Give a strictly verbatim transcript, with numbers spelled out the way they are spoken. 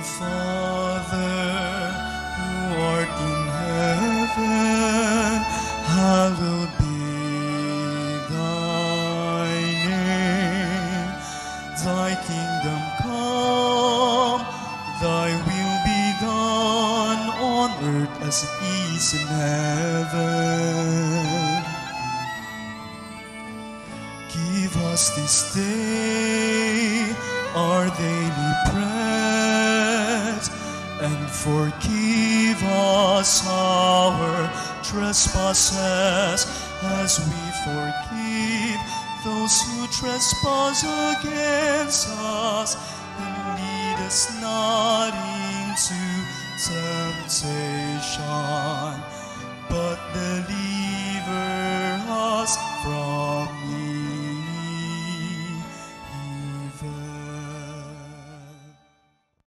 Father, who art in heaven, hallowed be thy name. Thy kingdom come, thy will be done on earth as it is in heaven. Give us this day our daily bread, and forgive us our trespasses as we forgive those who trespass against us. And lead us not into temptation, but deliver us from